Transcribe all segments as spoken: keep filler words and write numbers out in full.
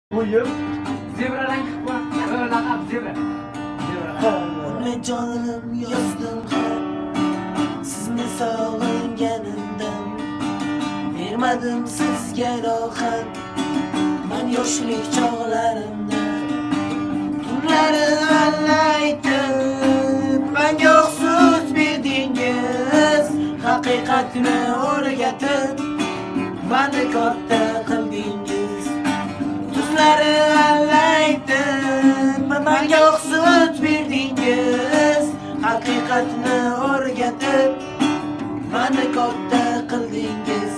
Buyur. Zebradan çıkma. Öyle laqab zebra. Zebra. Uni canım yazdım ham sizni sog'inganimdan bermadim sizga rohat men yoshlik chog'larimda tunlari g'allaytib menga so'z berdingiz haqiqatni o'rgatib meni katta qildingiz tunlari g'allaytib menga so'z berdingiz haqiqatni o'rgatib meni katta qildingiz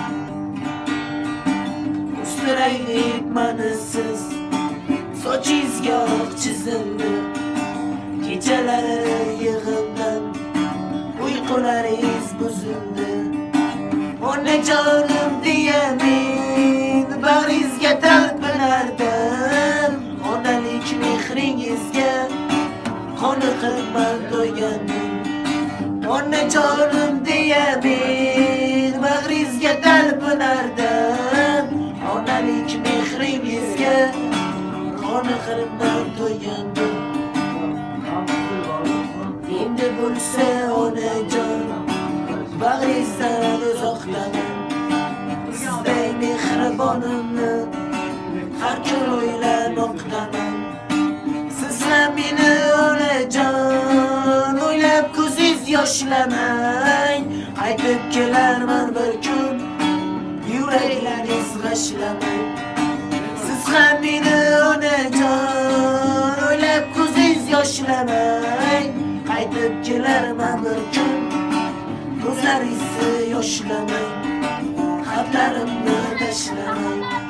ustiraylik meni siz sochingizga oq chizildi kechalari yig'imdan uyqularingiz buzildi onajonim deya men bag'ringizga talpinardim onalik mehringizga qoniqib man to'ygandim onajonim deya men bag'ringizga talpinardim onalik mehringizga qoniqib man to'ygandim endi bo'lsa onajon bag'ringizdan uzoqdaman sizday mehribonimni har kun o'ylamoqdaman sizlar meni onajon o'ylab ko'zingiz yoshlamang qaytib kelarman bir kun yuraklaringiz g'ashlamang siz ham meni onajon o'ylab ko'zingiz yoshlamang qaytib kelarman bir kun ko'zlaringizni yoshlamang xatlarimni tashlamang